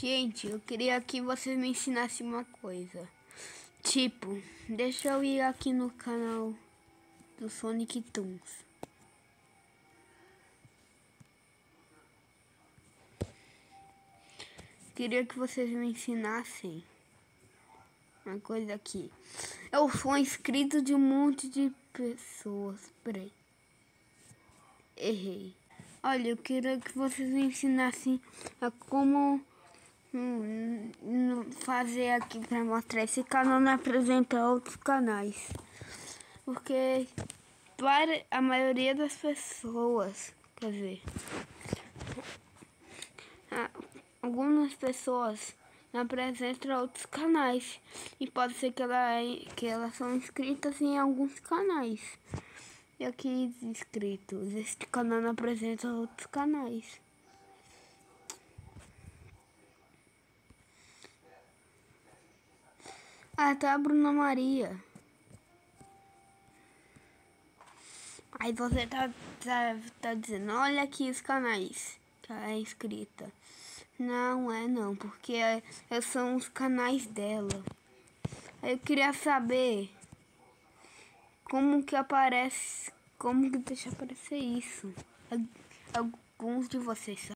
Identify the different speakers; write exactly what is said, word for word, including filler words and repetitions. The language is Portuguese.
Speaker 1: Gente, eu queria que vocês me ensinassem uma coisa. Tipo, deixa eu ir aqui no canal do Sonic Toons. Queria que vocês me ensinassem uma coisa aqui. Eu sou inscrito de um monte de pessoas. Peraí. Errei. Olha, eu queria que vocês me ensinassem a como hum, hum, fazer aqui para mostrar. Esse canal não apresenta outros canais. Porque para a maioria das pessoas, quer dizer, algumas pessoas não apresentam outros canais. E pode ser que, ela, que elas são inscritas em alguns canais. E aqui inscritos, este canal não apresenta outros canais. Ah, tá a Bruna Maria. Aí você tá, tá, tá dizendo, olha aqui os canais que ela é inscrita. Não é não, porque é, são os canais dela. Aí eu queria saber como que aparece, como que deixa aparecer isso. Alguns de vocês sabem.